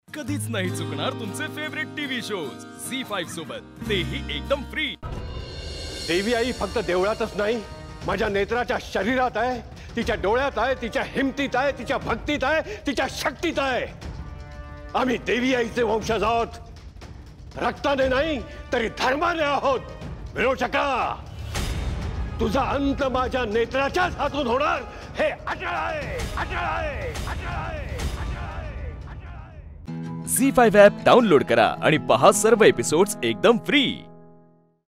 कधीच नाही चुकणार तुमचे फेवरेट टीव्ही शोज झी5 सोबत, तेही एकदम फ्री। देवी आई फक्त देवळातच नाही, माझ्या नेत्राच्या शरीरात आहे, तिच्या डोळ्यात आहे, तिच्या हिमतीत आहे, तिच्या भक्तीत आहे, तिच्या शक्तीत आहे। आम्ही देवी आईचे वंशज आहोत, रक्ताने नाही तरी धर्माने आहोत। विरोचका, तुझा अंत माझ्या नेत्राच्याच हातून होणार हे अटळ आहे, अटळ आहे, अटळ आहे, अटळ आहे, अटळ आहे। झी5 ॲप डाउनलोड करा आणि पहा सर्व एपिसोड्स एकदम फ्री।